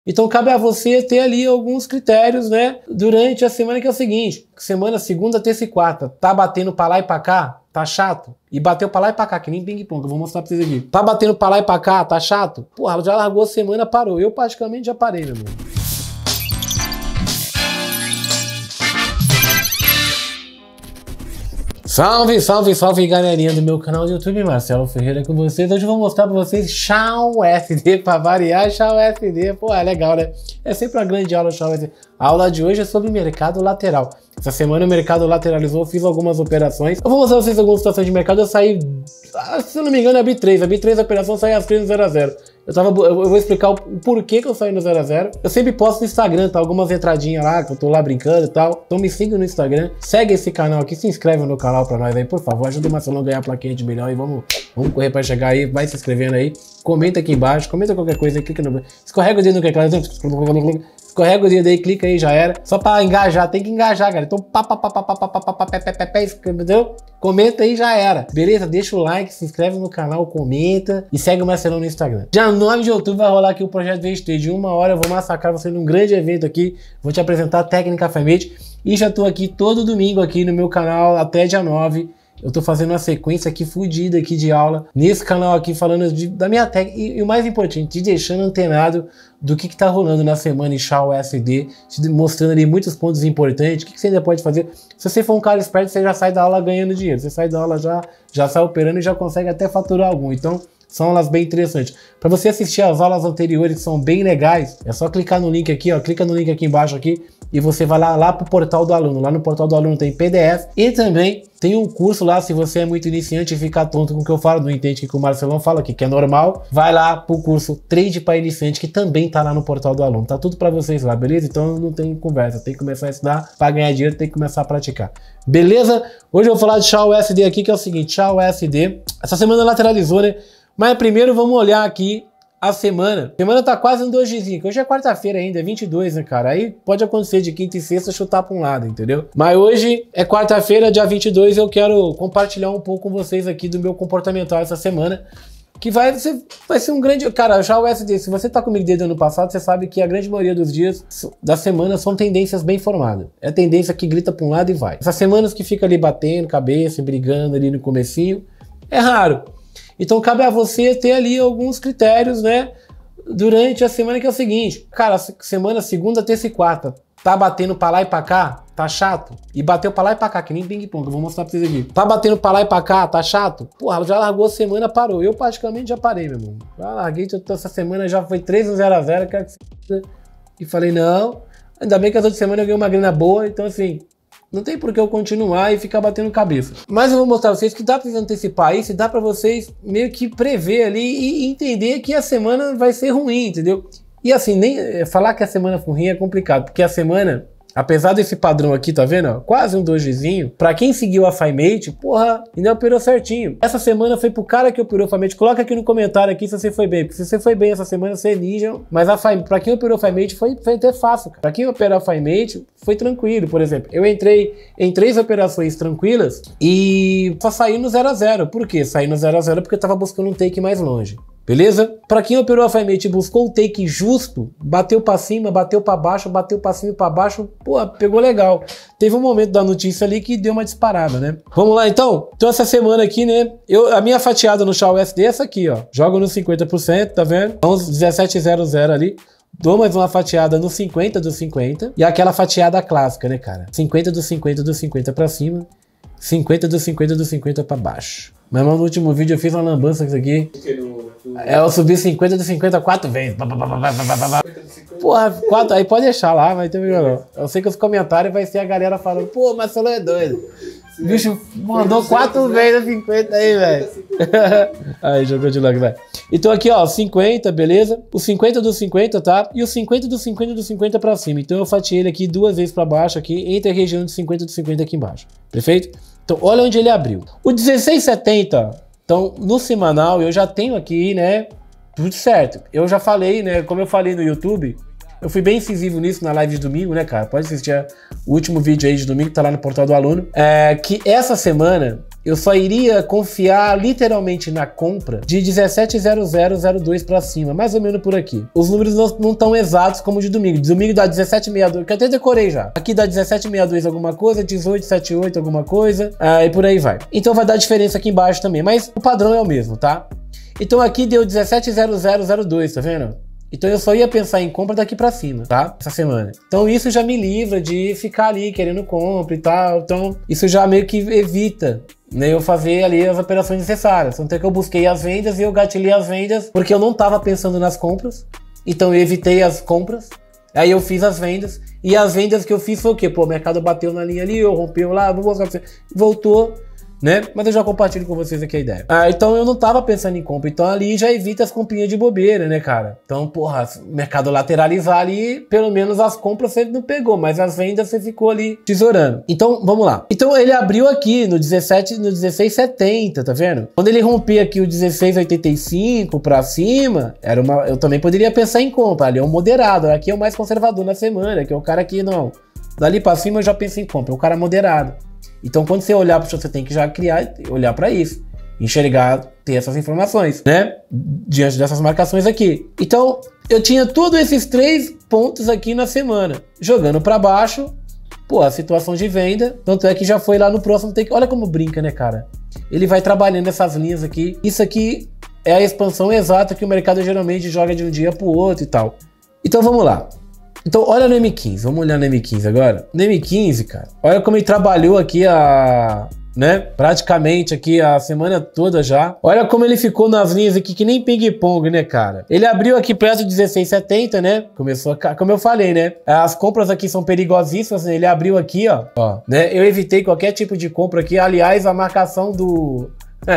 Então cabe a você ter ali alguns critérios, né, durante a semana, que é o seguinte: semana segunda, terça e quarta, tá batendo pra lá e pra cá? Tá chato? E bateu pra lá e pra cá, que nem ping-pong, eu vou mostrar pra vocês aqui. Tá batendo pra lá e pra cá? Tá chato? Porra, já largou a semana, parou. Eu praticamente já parei, meu irmão. Salve, salve, salve, galerinha do meu canal do YouTube, Marcelo Ferreira com vocês. Hoje eu vou mostrar pra vocês XAUSD, pra variar. XAUSD, pô, é legal, né? É sempre uma grande aula XAUSD. A aula de hoje é sobre mercado lateral. Essa semana o mercado lateralizou, fiz algumas operações. Eu vou mostrar pra vocês algumas situações de mercado. Eu saí, se eu não me engano, abri 3 operações, saí às 3 no 0 a 0. Eu vou explicar o porquê que eu saí no 0 a 0. Eu sempre posto no Instagram, tá? Algumas entradinhas lá, que eu tô lá brincando e tal. Então me siga no Instagram, segue esse canal aqui, se inscreve no canal pra nós aí, por favor. Ajuda o Marcelão a ganhar a plaquinha de milhão e vamos correr pra chegar aí. Vai se inscrevendo aí, comenta aqui embaixo, comenta qualquer coisa aí, clica no... Escorrega o dedo no teclado, escorrega o dedo aí, clica aí, já era. Só pra engajar, tem que engajar, galera. Então, entendeu? Comenta aí, já era. Beleza? Deixa o like, se inscreve no canal, comenta e segue o Marcelão no Instagram. Dia 9 de outubro vai rolar aqui o projeto VST. De 1 hora eu vou massacrar você num grande evento aqui. Vou te apresentar a técnica FiMate. E já tô aqui todo domingo aqui no meu canal até dia 9. Eu tô fazendo uma sequência aqui fodida aqui de aula nesse canal aqui, falando da minha técnica e o mais importante, te deixando antenado do que tá rolando na semana em XAUSD, te mostrando ali muitos pontos importantes, o que você ainda pode fazer. Se você for um cara esperto, você já sai da aula ganhando dinheiro, você sai da aula já sai operando e já consegue até faturar algum. Então são aulas bem interessantes. Para você assistir as aulas anteriores, que são bem legais, é só clicar no link aqui, ó, clica no link aqui embaixo aqui, e você vai lá pro portal do aluno. Lá no portal do aluno tem PDF e também tem um curso lá, se você é muito iniciante e ficar tonto com o que eu falo, não entende o que o Marcelão fala aqui, que é normal, vai lá pro curso Trade para Iniciante, que também tá lá no portal do aluno. Tá tudo para vocês lá, beleza? Então não tem conversa, tem que começar a estudar, para ganhar dinheiro tem que começar a praticar. Beleza? Hoje eu vou falar de XAUSD aqui, que é o seguinte: XAUSD, essa semana lateralizou, né? Mas primeiro vamos olhar aqui a semana. A semana tá quase um dojizinho, que hoje é quarta-feira ainda, é 22, né, cara? Aí pode acontecer de quinta e sexta chutar pra um lado, entendeu? Mas hoje é quarta-feira, dia 22, eu quero compartilhar um pouco com vocês aqui do meu comportamental essa semana, que vai ser um grande... Cara, já o XAUSD, se você tá comigo desde o ano passado, você sabe que a grande maioria dos dias da semana são tendências bem formadas. É tendência que grita pra um lado e vai. Essas semanas que fica ali batendo cabeça, brigando ali no comecinho, é raro. Então cabe a você ter ali alguns critérios, né, durante a semana, que é o seguinte: cara, semana segunda, terça e quarta, tá batendo pra lá e pra cá? Tá chato? E bateu pra lá e pra cá, que nem ping-pong, eu vou mostrar pra vocês aqui. Tá batendo pra lá e pra cá? Tá chato? Porra, já largou a semana, parou. Eu praticamente já parei, meu irmão. Já larguei, essa semana já foi 3 no 0 a 0, quero que você... E falei, não, ainda bem que as outras semanas eu ganhei uma grana boa, então assim... Não tem por que eu continuar e ficar batendo cabeça. Mas eu vou mostrar pra vocês que dá pra vocês antecipar isso e dá pra vocês meio que prever ali e entender que a semana vai ser ruim, entendeu? E assim, nem falar que a semana foi ruim é complicado, porque a semana, apesar desse padrão aqui, tá vendo? Ó, quase um dojizinho. Pra quem seguiu a FiMate, porra, ainda operou certinho. Essa semana foi pro cara que operou a FiMate. Coloca aqui no comentário aqui se você foi bem. Porque se você foi bem essa semana, você é ninja. Mas pra quem operou a FiMate foi até fácil, cara. Pra quem operou a FiMate, foi tranquilo. Por exemplo, eu entrei em 3 operações tranquilas e só saí no 0 a 0. Por quê? Saí no 0 a 0 porque eu tava buscando um take mais longe. Beleza? Pra quem operou a FiMate e buscou o take justo, bateu pra cima, bateu pra baixo, bateu pra cima e pra baixo, pô, pegou legal. Teve um momento da notícia ali que deu uma disparada, né? Vamos lá então? Então essa semana aqui, né, a minha fatiada no XAUSD é essa aqui, ó. Jogo no 50%, tá vendo? Vamos 17,00 ali. Dou mais uma fatiada no 50 do 50. E aquela fatiada clássica, né, cara? 50 do 50 do 50 pra cima. 50 do 50 do 50 pra baixo. Mas no último vídeo eu fiz uma lambança com isso aqui. Eu subi 50 do 50 4 vezes. Porra, 4, aí pode deixar lá, mas tem problema não. Eu sei que os comentários vai ser a galera falando, pô, Marcelo é doido. O bicho mandou 4 vezes 50 aí, velho. Aí, jogou de logo, vai. Então aqui, ó, 50, beleza? O 50 do 50, tá? E o 50 do 50 do 50 pra cima. Então eu fatiei ele aqui 2 vezes pra baixo aqui, entre a região de 50 do 50 aqui embaixo. Perfeito? Então olha onde ele abriu. O 16,70, então no semanal eu já tenho aqui, né, tudo certo. Eu já falei, né, como eu falei no YouTube, eu fui bem incisivo nisso na live de domingo, né, cara? Pode assistir o último vídeo aí de domingo, tá lá no portal do aluno. Que essa semana eu só iria confiar literalmente na compra de 17,0002 para cima, mais ou menos por aqui. Os números não estão exatos como o de domingo. Domingo dá 17,62, que eu até decorei já. Aqui dá 17,62 alguma coisa, 18,78 alguma coisa, e por aí vai. Então vai dar diferença aqui embaixo também, mas o padrão é o mesmo, tá? Então aqui deu 17,0002, tá vendo? Então eu só ia pensar em compra daqui pra cima, tá? Essa semana. Então isso já me livra de ficar ali querendo compra e tal. Então isso já meio que evita, né, eu fazer ali as operações necessárias. Tanto é que eu busquei as vendas e eu gatilhei as vendas porque eu não tava pensando nas compras. Então eu evitei as compras. Aí eu fiz as vendas. E as vendas que eu fiz foi o quê? Pô, o mercado bateu na linha ali, eu rompeu lá, voltou, né? Mas eu já compartilho com vocês aqui a ideia. Então eu não tava pensando em compra. Então ali já evita as comprinhas de bobeira, né, cara? Então, porra, mercado lateralizar ali, pelo menos as compras você não pegou, mas as vendas você ficou ali tesourando. Então, vamos lá. Então ele abriu aqui no 16,70, tá vendo? Quando ele rompia aqui o 16,85 pra cima, eu também poderia pensar em compra. Ali é um moderado, aqui é o mais conservador na semana, que é o cara que não. Dali pra cima eu já penso em compra, é o cara moderado. Então, quando você olhar para isso, você tem que já criar, olhar para isso, enxergar, ter essas informações, né? Diante dessas marcações aqui. Então, eu tinha todos esses 3 pontos aqui na semana, jogando para baixo, pô, a situação de venda, tanto é que já foi lá no próximo take. Olha como brinca, né, cara? Ele vai trabalhando essas linhas aqui. Isso aqui é a expansão exata que o mercado geralmente joga de um dia para o outro e tal. Então, vamos lá. Então, olha no M15, vamos olhar no M15 agora. No M15, cara, olha como ele trabalhou aqui praticamente aqui a semana toda já. Olha como ele ficou nas linhas aqui que nem ping-pong, né, cara? Ele abriu aqui perto de 16,70, né? Começou, como eu falei, né? As compras aqui são perigosíssimas, né? Ele abriu aqui, ó, né? Eu evitei qualquer tipo de compra aqui. Aliás, a marcação do...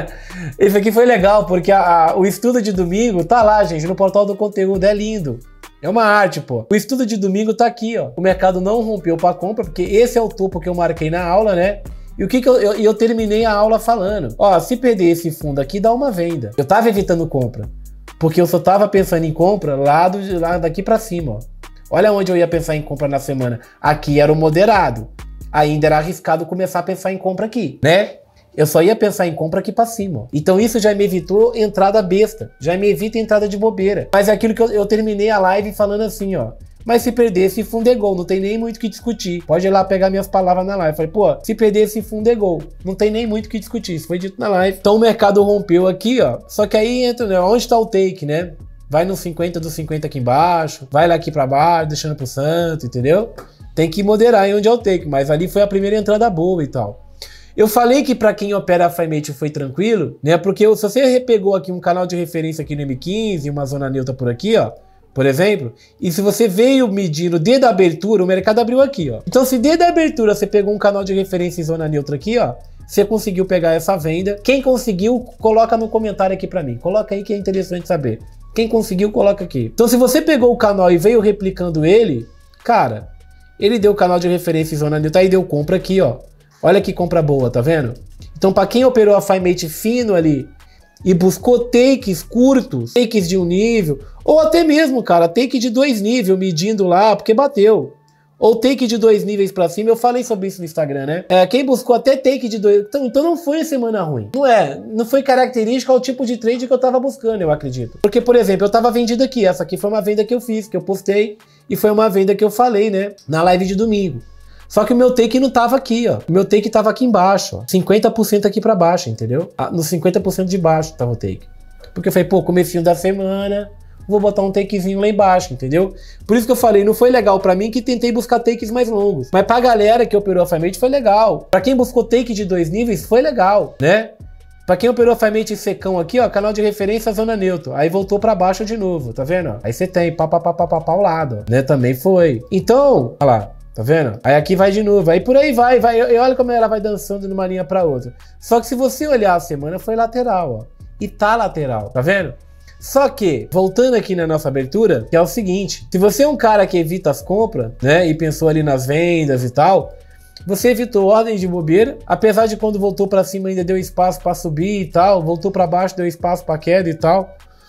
Esse aqui foi legal, porque o estudo de domingo tá lá, gente, no portal do conteúdo, é lindo. É uma arte, pô. O estudo de domingo tá aqui, ó. O mercado não rompeu para compra, porque esse é o topo que eu marquei na aula, né? E o que eu terminei a aula falando? Ó, se perder esse fundo aqui, dá uma venda. Eu tava evitando compra, porque eu só tava pensando em compra lá daqui para cima, ó. Olha onde eu ia pensar em compra na semana. Aqui era o moderado. Ainda era arriscado começar a pensar em compra aqui, né? Eu só ia pensar em compra aqui pra cima, ó. Então isso já me evitou entrada besta, já me evita entrada de bobeira. Mas é aquilo que eu terminei a live falando assim, ó. Mas se perder esse fundo é gol, não tem nem muito o que discutir. Pode ir lá pegar minhas palavras na live. Falei, pô, se perder esse fundo é gol, não tem nem muito o que discutir. Isso foi dito na live. Então o mercado rompeu aqui, ó. Só que aí entra, né? Onde tá o take, né? Vai no 50 dos 50 aqui embaixo, vai lá aqui pra baixo, deixando pro santo, entendeu? Tem que moderar aí onde é o take, mas ali foi a primeira entrada boa e tal. Eu falei que para quem opera a FiMate foi tranquilo, né? Porque se você repegou aqui um canal de referência aqui no M15, uma zona neutra por aqui, ó, por exemplo, e se você veio medindo desde a abertura, o mercado abriu aqui, ó. Então, se desde a abertura você pegou um canal de referência em zona neutra aqui, ó, você conseguiu pegar essa venda. Quem conseguiu, coloca no comentário aqui para mim. Coloca aí que é interessante saber. Quem conseguiu, coloca aqui. Então, se você pegou o canal e veio replicando ele, cara, ele deu o canal de referência em zona neutra, aí deu compra aqui, ó. Olha que compra boa, tá vendo? Então, para quem operou a FiMate fino ali e buscou takes curtos, takes de um nível, ou até mesmo, cara, take de 2 níveis, medindo lá, porque bateu. Ou take de 2 níveis para cima, eu falei sobre isso no Instagram, né? Quem buscou até take de 2... Então não foi uma semana ruim. Não foi característica ao tipo de trade que eu tava buscando, eu acredito. Porque, por exemplo, eu tava vendido aqui. Essa aqui foi uma venda que eu fiz, que eu postei, e foi uma venda que eu falei, né? Na live de domingo. Só que o meu take não tava aqui, ó. O meu take tava aqui embaixo, ó. 50% aqui pra baixo, entendeu? No 50% de baixo tava o take. Porque eu falei, pô, comecinho da semana, vou botar um takezinho lá embaixo, entendeu? Por isso que eu falei, não foi legal pra mim que tentei buscar takes mais longos. Mas pra galera que operou a FiMate foi legal. Pra quem buscou take de 2 níveis, foi legal, né? Pra quem operou a FiMate secão aqui, ó, canal de referência zona neutra. Aí voltou pra baixo de novo, tá vendo? Aí você tem pá ao lado, ó, né? Também foi. Então, olha lá. Tá vendo? Aí aqui vai de novo, aí por aí vai. E olha como ela vai dançando de uma linha pra outra. Só que se você olhar a semana, foi lateral, ó. E tá lateral, tá vendo? Só que, voltando aqui na nossa abertura, que é o seguinte. Se você é um cara que evita as compras, né? E pensou ali nas vendas e tal, você evitou ordem de bobeira. Apesar de quando voltou pra cima ainda deu espaço pra subir e tal. Voltou pra baixo, deu espaço pra queda e tal.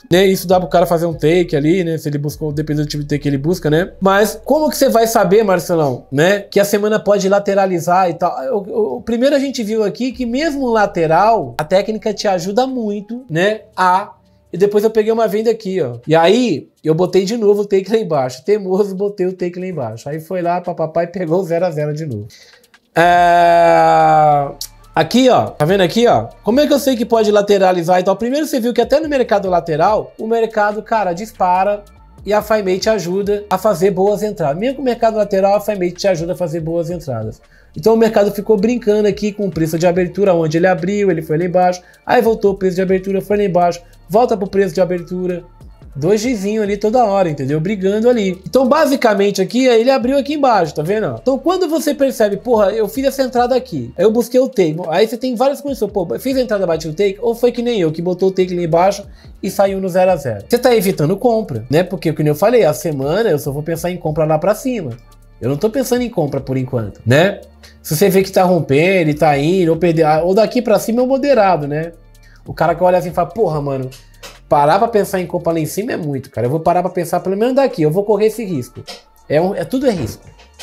né? Isso dá pro cara fazer um take ali, né? Se ele buscou, dependendo do tipo de take que ele busca, né? Mas como que você vai saber, Marcelão, né? Que a semana pode lateralizar e tal. Primeiro a gente viu aqui que mesmo lateral, a técnica te ajuda muito, né? E depois eu peguei uma venda aqui, ó. E aí, eu botei de novo o take lá embaixo. Teimoso, botei o take lá embaixo. Aí foi lá, papai pegou o 0 a 0 de novo. Aqui, ó. Tá vendo aqui, ó? Como é que eu sei que pode lateralizar e tal? Primeiro você viu que até no mercado lateral, o mercado, cara, dispara e a FiMate ajuda a fazer boas entradas. Mesmo com o mercado lateral, a FiMate te ajuda a fazer boas entradas. Então o mercado ficou brincando aqui com o preço de abertura, onde ele abriu, ele foi lá embaixo, aí voltou o preço de abertura, foi lá embaixo, volta pro preço de abertura, 2Gzinho ali toda hora, entendeu? Brigando ali. Então basicamente aqui, ele abriu aqui embaixo, tá vendo? Então quando você percebe, porra, eu fiz essa entrada aqui, aí eu busquei o take, aí você tem várias condições, pô, eu fiz a entrada, bati o take, ou foi que nem eu, que botou o take lá embaixo e saiu no 0 a 0. Você tá evitando compra, né? Porque, como eu falei, a semana eu só vou pensar em compra lá pra cima. Eu não tô pensando em compra por enquanto, né? Se você vê que tá rompendo, ele tá indo, ou perder, ou daqui pra cima é o moderado, né? O cara que olha assim e fala, porra, mano, parar pra pensar em compra lá em cima é muito, cara. Eu vou parar pra pensar pelo menos daqui, eu vou correr esse risco. Tudo é risco,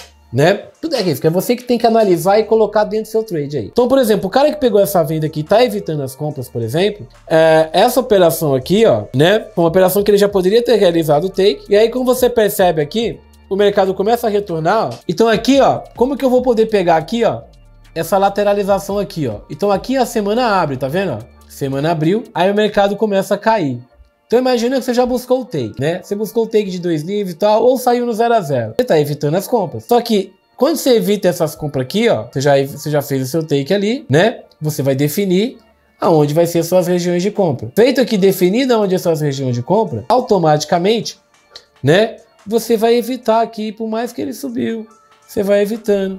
né? Tudo é risco. É você que tem que analisar e colocar dentro do seu trade aí. Então, por exemplo, o cara que pegou essa venda aqui, tá evitando as compras, por exemplo, essa operação aqui, ó, né? Uma operação que ele já poderia ter realizado o take. E aí, como você percebe aqui, o mercado começa a retornar, ó. Então aqui, ó, como que eu vou poder pegar aqui, ó, essa lateralização aqui, ó. Então aqui a semana abre, tá vendo, ó? Semana abriu, aí o mercado começa a cair. Então imagina que você já buscou o take, né? Você buscou o take de 2 níveis e tal, ou saiu no 0 a 0. Você tá evitando as compras. Só que quando você evita essas compras aqui, ó, você já fez o seu take ali, né? Você vai definir aonde vai ser as suas regiões de compra. Feito aqui definida onde são as regiões de compra, automaticamente, né? Você vai evitar aqui, por mais que ele subiu, você vai evitando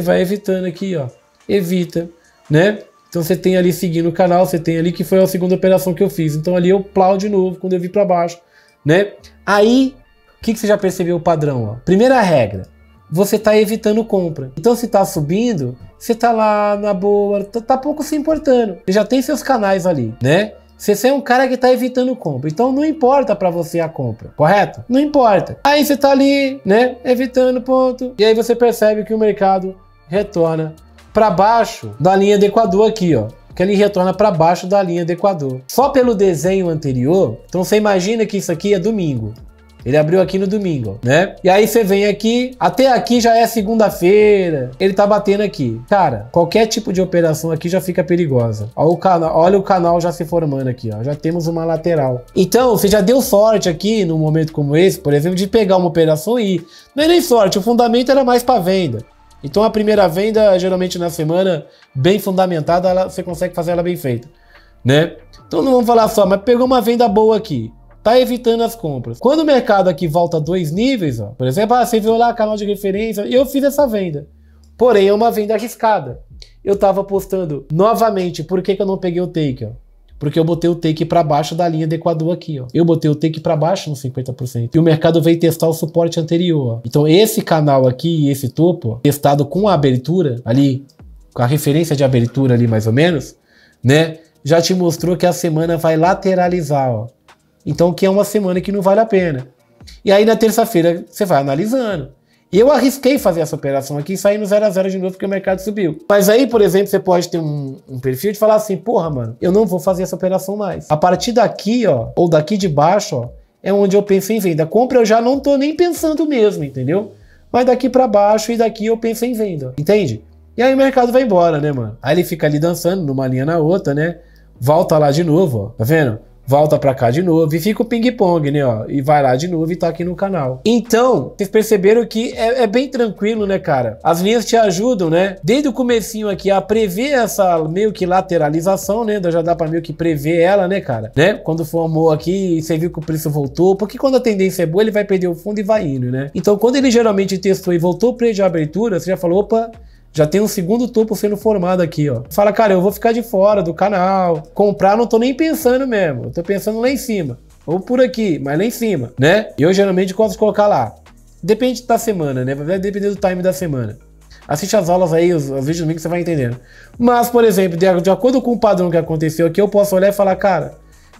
aqui, ó, evita, né? Então você tem ali seguindo o canal, você tem ali que foi a segunda operação que eu fiz, então ali eu plau de novo quando eu vi para baixo, né? Aí, o que você já percebeu o padrão, ó? Primeira regra, você tá evitando compra, então se tá subindo, você tá lá na boa, tá pouco se importando, você já tem seus canais ali, né? Você é um cara que tá evitando compra, então não importa pra você a compra, correto? Não importa. Aí você tá ali, né, evitando ponto, e aí você percebe que o mercado retorna pra baixo da linha de Equador aqui, ó. Que ele retorna para baixo da linha de Equador. Só pelo desenho anterior, então você imagina que isso aqui é domingo. Ele abriu aqui no domingo, né? E aí você vem aqui, até aqui já é segunda-feira, ele tá batendo aqui. Cara, qualquer tipo de operação aqui já fica perigosa. Olha o canal já se formando aqui, ó. Já temos uma lateral. Então, você já deu sorte aqui, num momento como esse, por exemplo, de pegar uma operação e ir. Não é nem sorte, o fundamento era mais para venda. Então a primeira venda, geralmente na semana, bem fundamentada, você consegue fazer ela bem feita, né? Então não vamos falar só, mas pegou uma venda boa aqui. Tá evitando as compras. Quando o mercado aqui volta a 2 níveis, ó, por exemplo, você viu lá canal de referência, e eu fiz essa venda. Porém, é uma venda arriscada. Eu tava apostando novamente, por que eu não peguei o take, ó? Porque eu botei o take para baixo da linha de Equador aqui, ó. Eu botei o take para baixo no 50%. E o mercado veio testar o suporte anterior, ó. Então esse canal aqui e esse topo, ó, testado com a abertura ali, com a referência de abertura ali mais ou menos, né? Já te mostrou que a semana vai lateralizar, ó. Então que é uma semana que não vale a pena. E aí na terça-feira você vai analisando. E eu arrisquei fazer essa operação aqui e sair no 0 a 0 de novo porque o mercado subiu. Mas aí, por exemplo, você pode ter um perfil de falar assim, porra, mano, eu não vou fazer essa operação mais. A partir daqui, ó, ou daqui de baixo, ó, é onde eu penso em venda. Compra eu já não tô nem pensando mesmo, entendeu? Mas daqui pra baixo e daqui eu penso em venda, entende? E aí o mercado vai embora, né, mano? Aí ele fica ali dançando numa linha na outra, né? Volta lá de novo, ó, tá vendo? Volta pra cá de novo e fica o ping-pong, né, ó, e vai lá de novo e tá aqui no canal. Então, vocês perceberam que é bem tranquilo, né, cara? As linhas te ajudam, né, desde o comecinho aqui a prever essa meio que lateralização, né, já dá pra meio que prever ela, né, cara, né? Quando formou aqui, você viu que o preço voltou, porque quando a tendência é boa, ele vai perder o fundo e vai indo, né? Então, quando ele geralmente testou e voltou o preço de abertura, você já falou, opa, já tem um segundo topo sendo formado aqui, ó. Fala, cara, eu vou ficar de fora do canal. Comprar não tô nem pensando mesmo. Eu tô pensando lá em cima. Ou por aqui, mas lá em cima, né? E eu geralmente gosto de colocar lá. Depende da semana, né? Vai depender do time da semana. Assiste as aulas aí, os vídeos do que você vai entendendo. Mas, por exemplo, de acordo com o padrão que aconteceu aqui, eu posso olhar e falar, cara,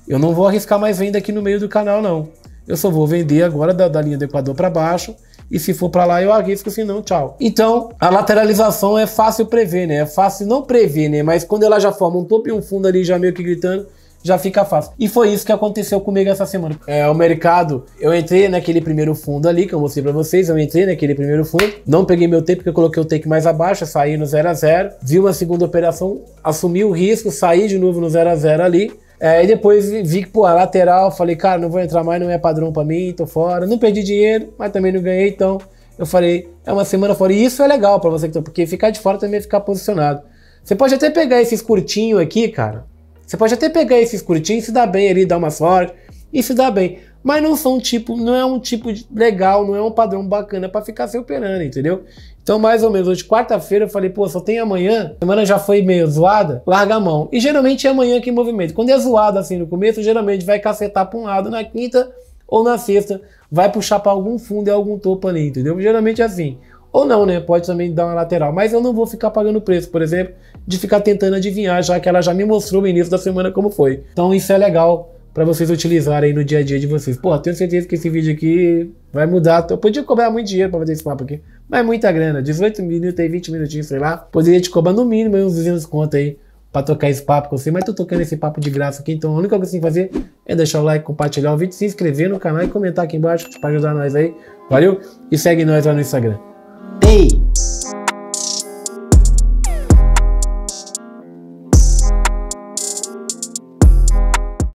eu não vou arriscar mais venda aqui no meio do canal, não. Eu só vou vender agora da linha do Equador para baixo. E se for para lá, eu arrisco, se não, tchau. Então, a lateralização é fácil prever, né? É fácil não prever, né? Mas quando ela já forma um topo e um fundo ali, já meio que gritando, já fica fácil. E foi isso que aconteceu comigo essa semana. O mercado, eu entrei naquele primeiro fundo ali, que eu mostrei para vocês. Eu entrei naquele primeiro fundo. Não peguei meu take, porque eu coloquei o take mais abaixo, saí no 0 a 0. Vi uma segunda operação, assumi o risco, saí de novo no 0 a 0 ali. E depois vi que, pô, a lateral, falei, cara, não vou entrar mais, não é padrão pra mim, tô fora. Não perdi dinheiro, mas também não ganhei, então eu falei, é uma semana fora. E isso é legal pra você, porque ficar de fora também é ficar posicionado. Você pode até pegar esses curtinhos aqui, cara. Você pode até pegar esses curtinhos, se dá bem ali, dar uma sorte, e se dá bem. Mas não são não é um tipo legal, não é um padrão bacana pra ficar se operando, entendeu? Então, mais ou menos, hoje, quarta-feira, eu falei, pô, só tem amanhã, a semana já foi meio zoada, larga a mão. E geralmente é amanhã que movimenta. Quando é zoado assim no começo, geralmente vai cacetar pra um lado na quinta ou na sexta, vai puxar pra algum fundo e algum topo ali, entendeu? Geralmente é assim. Ou não, né? Pode também dar uma lateral. Mas eu não vou ficar pagando preço, por exemplo, de ficar tentando adivinhar, já que ela já me mostrou no início da semana como foi. Então isso é legal para vocês utilizarem aí no dia a dia de vocês. Pô, tenho certeza que esse vídeo aqui vai mudar. Eu podia cobrar muito dinheiro para fazer esse papo aqui, mas é muita grana. 18 minutos aí, 20 minutinhos, sei lá. Poderia te cobrar no mínimo uns 200 conto aí para tocar esse papo com você, mas tô tocando esse papo de graça aqui. Então a única coisa que você tem que fazer é deixar o like, compartilhar o vídeo, se inscrever no canal e comentar aqui embaixo para ajudar nós aí. Valeu? E segue nós lá no Instagram. Ei!